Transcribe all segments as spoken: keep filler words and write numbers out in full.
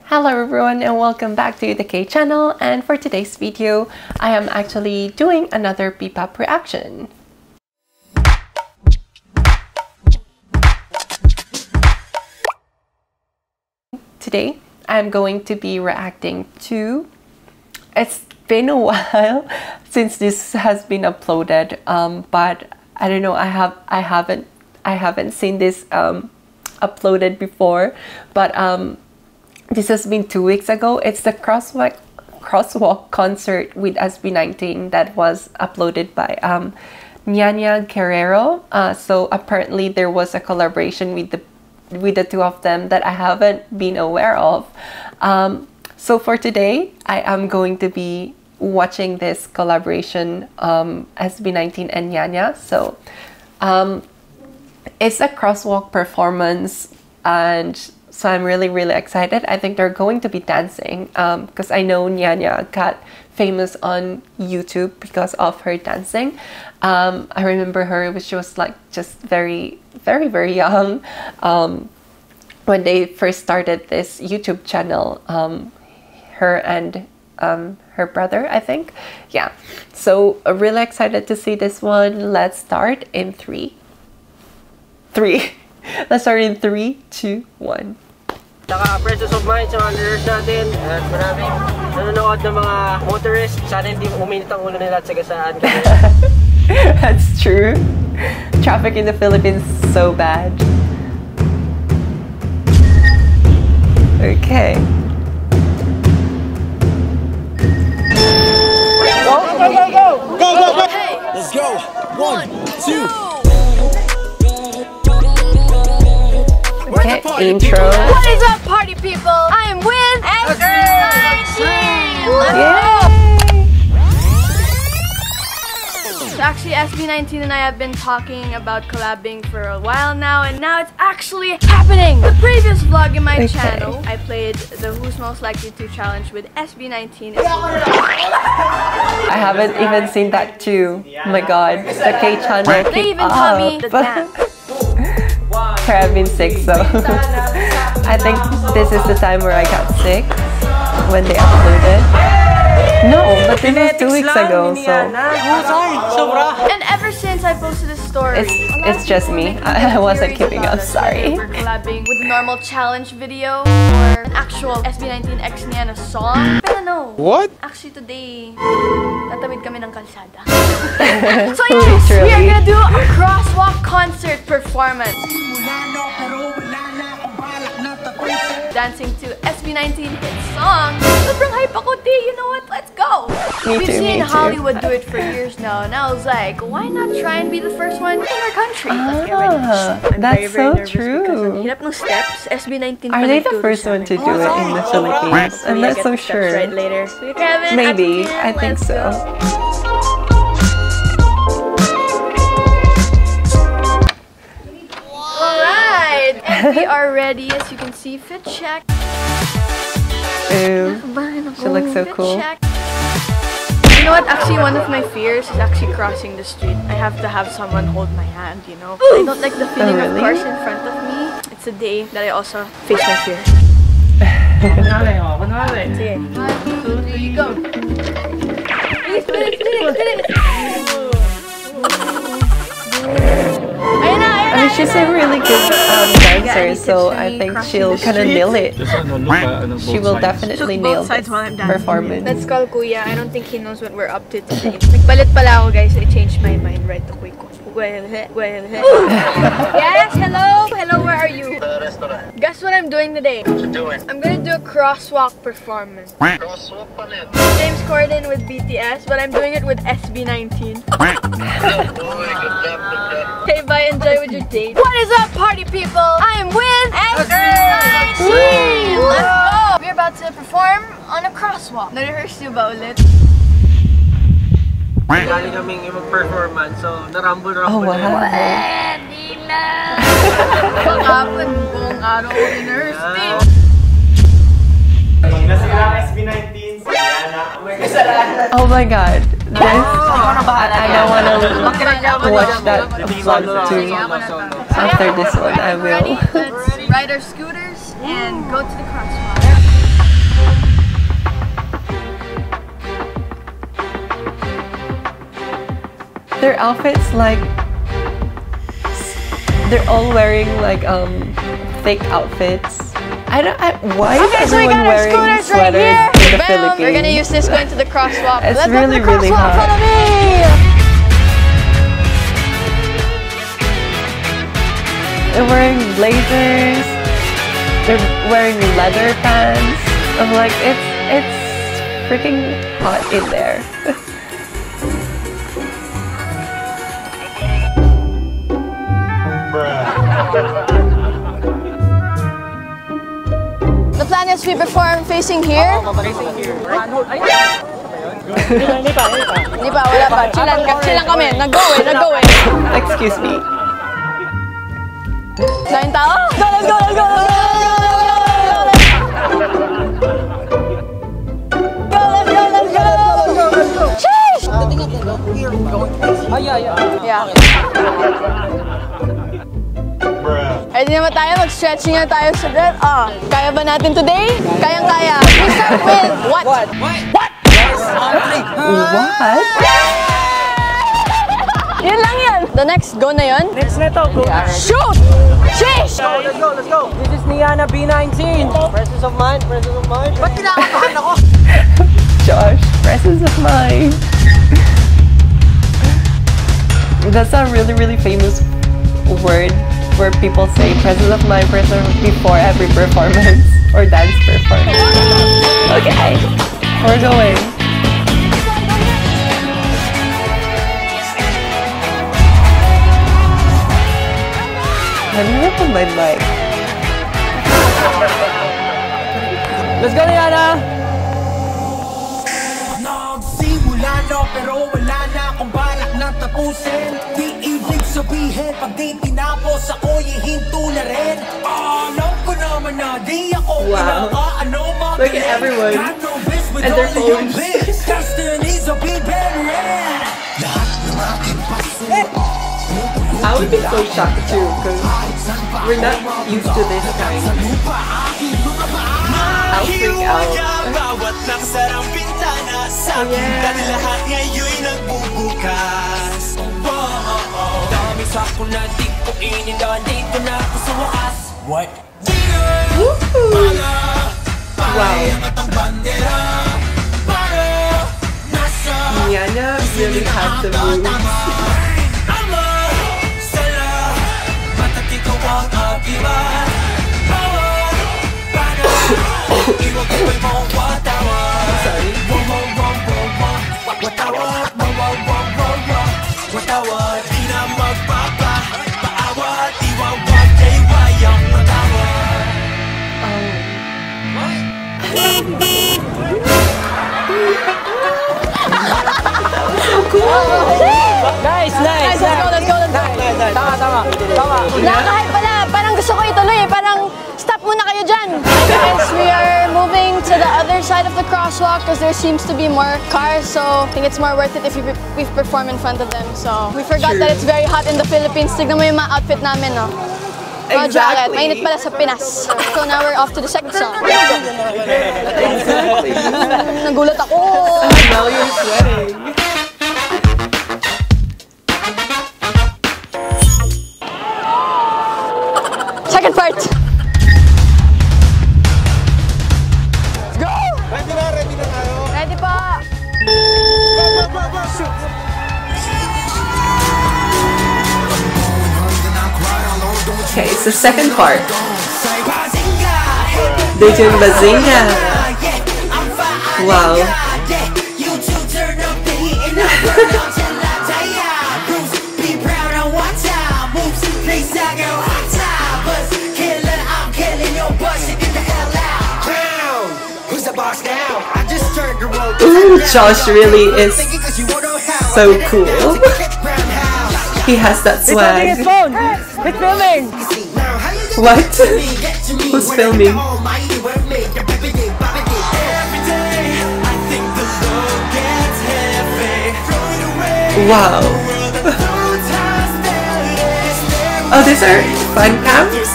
Hello everyone and welcome back to the K channel, and for today's video I am actually doing another P P O P reaction. Today I'm going to be reacting to, it's been a while since this has been uploaded, um, but I don't know, I have I haven't I haven't seen this um, uploaded before, but um, this has been two weeks ago. It's the Crosswalk Crosswalk Concert with S B nineteen that was uploaded by um, Niana Guerrero. Uh, so apparently there was a collaboration with the with the two of them that I haven't been aware of. Um, so for today, I am going to be watching this collaboration, um, S B nineteen and Niana. So um, it's a crosswalk performance, and so I'm really, really excited. I think they're going to be dancing because um, I know Niana got famous on YouTube because of her dancing. Um, I remember her when she was like just very, very, very young um, when they first started this YouTube channel. Um, her and um, her brother, I think. Yeah. So uh, really excited to see this one. Let's start in three. Three. Let's start in three, two, one. Naka-presence of mind sa mga leaders natin at maraming nanonood ng mga motorist. Sana hindi uminit ang ulo nila at sagasaan. That's true. Traffic in the Philippines is so bad. Okay. Go, go, go, go! Go, go, go! Hey. Let's go! One, two! Okay, intro. What is up, party people? I am with S B nineteen! Let's go! So actually, S B nineteen and I have been talking about collabing for a while now, and now it's actually happening! The previous vlog in my okay. channel, I played the Who's Most Likely To challenge with S B nineteen. I haven't even seen that too. Oh my god, the K channel. They even taught me the dance. I've been sick, so I think this is the time where I got sick when they uploaded. No, but this was two weeks ago, so. And ever since I posted this story, it's it's just me. I wasn't keeping up. Sorry. We're collabing with a normal challenge video or an actual S B nineteen x Niana song. Pero no. What? Actually today, tatawid kami ng kalsada. So yes, we are gonna do a crosswalk concert performance. Dancing to S B nineteen hit song. Sobrang hype ako, T. You know what? Let's go! Me We've too, seen me too. Hollywood do it for years now, and I was like, why not try and be the first one in our country? Ah, I'm that's very, very so nervous true. because ang hirap ng steps. S B nineteen Are pa they the nagturo first sa one amin. to do it in the Philippines? I'm not so sure. Right later. Kevin, Maybe. Atin, I think let's so. go. Alright, and we are ready. As you can see, fit check. Ooh, she looks so Fit cool. check. You know what? Actually, one of my fears is actually crossing the street. I have to have someone hold my hand, you know? I don't like the feeling Oh, really? of cars in front of me. It's a day that I also face my fear. Sige. One, two, three, go! Bilis, bilis, bilis, bilis! Ayun na, ayun I na, mean, she's a really good um, dancer, so I think she'll kind of nail it. She will definitely nail this performance. Let's call Kuya. I don't think he knows what we're up to today. Nagpalit pala ako, guys. I changed my mind right away. Yes, hello? Hello, where are you? Guess what I'm doing today? What you doing? I'm gonna do a crosswalk performance. Crosswalk pala yun. James Corden with B T S, but I'm doing it with S B nineteen. Oh boy, good job, good job. Hey, bye. Enjoy with your date. What is up, party people? I am with S B nineteen! Let's go! We're about to perform on a crosswalk. Na-rehearse nyo ba ulit? Galing kaming ibang performance, so Oh, narambol-rambol. wow. Hindi na! Pag-apon, buong araw ko in-rehearse, team. Pag nasira ang S B nineteen, si Niana, may kasalanan. Oh my god. This, I don't want to watch that vlog too. After this one, I will. Let's ride our scooters and go to the crosswalk. their outfits, like, they're all wearing like um thick outfits. I don't. I, why okay, is so we everyone got our wearing scooters sweaters right in the Bam. Philippines? We're gonna use this going to the crosswalk. It's Let's really, go to the really crosswalk. hot. Follow me. They're wearing blazers. They're wearing leather pants. I'm like, it's it's freaking hot in there. The plan is we perform facing here. Hindi pa, wala pa. Chillan, chillan kami. Nag-go eh, nag-go eh. Excuse me. Daming tao. Go, let's go, let's go, let's go. Go, let's go, let's go. Sheesh! Yeah. Ready naman tayo, mag-stretching na tayo sa bed. Ah, kaya ba natin today? Kayang-kaya. We start with what? What? What? What? Yun lang yan. The next go na yun. Next na to, go. Shoot! Sheesh! Let's go, let's go. This is Niana B nineteen. Presence of mind, presence of mind. Ba't kinakabahan ako? Josh, presence of mind. That's a really, really famous word where people say presence of mind, presence of before every performance or dance performance. Okay, we're going. Let me look on my mic. Let's go, Niana! Nagsimula na pero wala na akong balak na tapusin. Di ibig sabihin pag di tinapos ako'y hinto na rin. Alam ko naman na di ako pinaka-ano mabilis. Look at everyone and their phones. Destinies will be better. Lahat ng aking paso. I would be so shocked too, because we're not used to this kind. I'll freak out. Oh yeah. What? Wow. Niana really has the moves. Sorry. Nice, nice, Guys, let's go, let's go, let's go. Tama, tama, tama. Nakakahit pala, parang gusto ko ituloy eh. Parang stop muna kayo dyan. Guys, we are moving to the other side of the crosswalk because there seems to be more cars. So I think it's more worth it if we, we perform in front of them. So we forgot True. that it's very hot in the Philippines. Tignan mo yung mga outfit namin, no? Mga jacket. Exactly. Mainit pala sa Pinas. So now we're off to the second song. Exactly. Nagulat ako. Now you're sweating. Second part. Let's go! Ready na, ready na tayo. Ready pa. Okay, it's the second part. They're doing Bazinga. Wow. Ooh, Josh really is so cool. He has that swag. It's phone! It's filming! What? Who's filming? Wow. Oh, these are fun cams?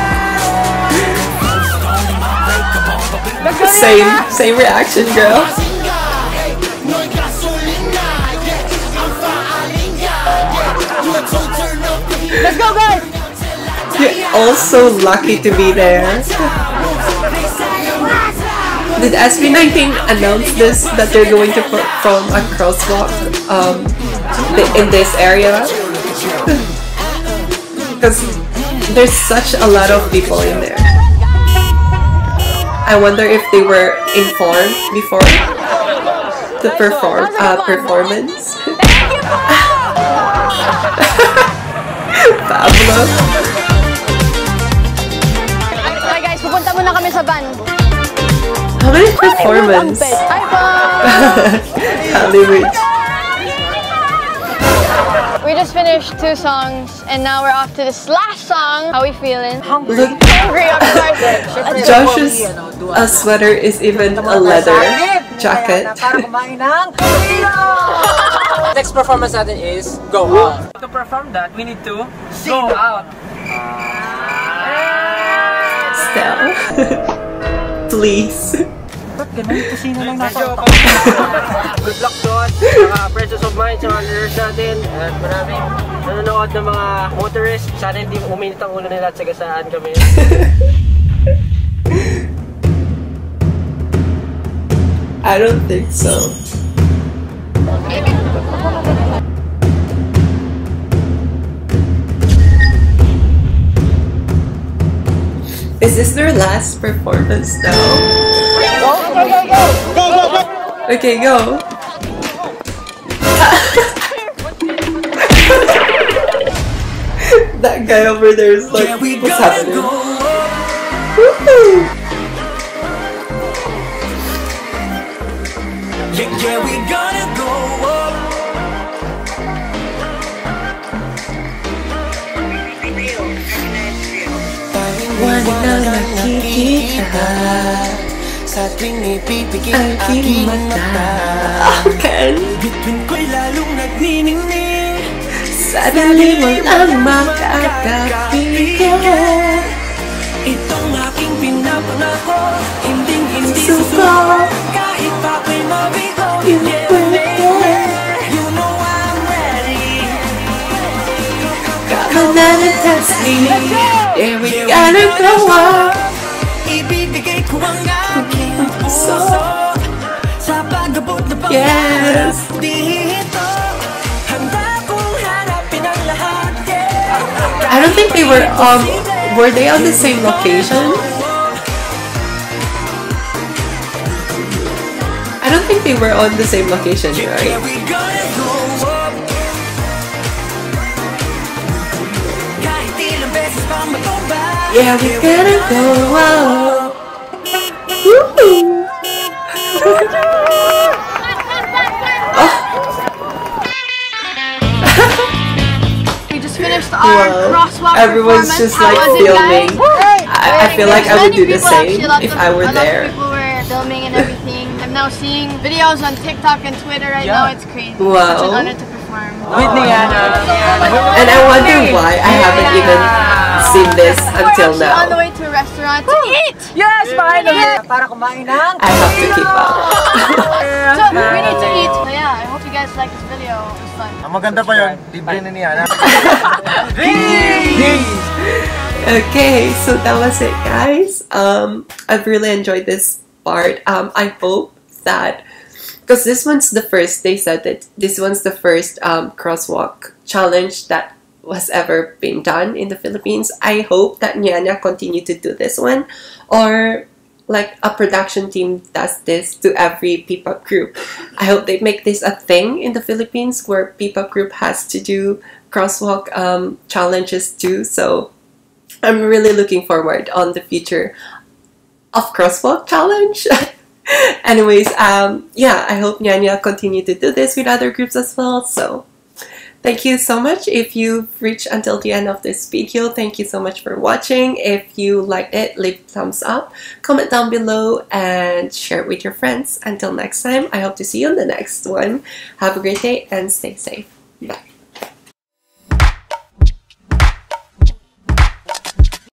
Same, same reaction, girl. Let's go, guys! You're also lucky to be there. Did S B nineteen announce this, that they're going to perform a crosswalk um, in this area? Because there's such a lot of people in there. I wonder if they were informed before the perform uh, performance. Pablo. Okay guys, pupunta muna kami sa van. How many performance? Hi po! Hollywood. We just finished two songs and now we're off to this last song. How are we feeling? Look, Hungry, of course. Josh's uh, sweater is even a leather jacket. Next performance natin is Go Out. To perform that, we need to go out. Stella. Please. Good luck doon, mga Precious of Mine, sa mga leaders natin, at maraming nanonood ng mga motorist. Sana hindi uminit ang ulo nila at sagasaan kami. I don't think so. Is this their last performance now? Go, go, go, go! Go, go, go! Okay, go. That guy over there is like, what's happening? Woohoo! Yeah, yeah, we gonna go up. Wala nang nakikita sa tuwing ipipigil aking mata. Akin bituin ko'y lalong nagniningning. sa dali mo lang makakapigil. Itong aking pinapangako, hinding hindi Suko. susuko. Kahit pa ko'y mabigo, yeah, yeah. You know I'm ready. Come on and test me. Yeah, we gotta go up. Ibibigay ko ang aking puso sa pag-abot na Yes. pangarap dito. Handa kong harapin ang lahat, yeah. I don't think they were um were they on the same location? I don't think they were on the same location, Yeah, right? we gonna go up. Kahit ilang beses pa matumba. Yeah, we gotta go up. Woo! We just finished our Wow. crosswalk Everyone's performance. just How like was it, filming. guys? I, I feel like I would do the There's same many people, actually, if lots I were of, a lot there. of people were filming and everything. I'm now seeing videos on TikTok and Twitter right now. It's crazy. Wow. It's such an honor to perform. With Niana. And I wonder why I haven't even seen this until We're actually on the now. way to a restaurant to eat. Yes, finally! Para kumain ng... I have to keep up. So we need to eat. So yeah, I hope you guys like this video. It was fun. Ang maganda pa yun, libre ni Niana. Okay, so that was it, guys. Um, I've really enjoyed this part. Um, I hope that, because this one's the first, they said that this one's the first um, crosswalk challenge that was ever been done in the Philippines. I hope that Niana continue to do this one, or like a production team does this to every P P O P group. I hope they make this a thing in the Philippines where P P O P group has to do crosswalk um, challenges too. So I'm really looking forward on the future of crosswalk challenge. Anyways, um, yeah, I hope Niana continue to do this with other groups as well. So thank you so much. If you've reached until the end of this video, thank you so much for watching. If you liked it, leave a thumbs up, comment down below, and share it with your friends. Until next time, I hope to see you on the next one. Have a great day and stay safe. Bye.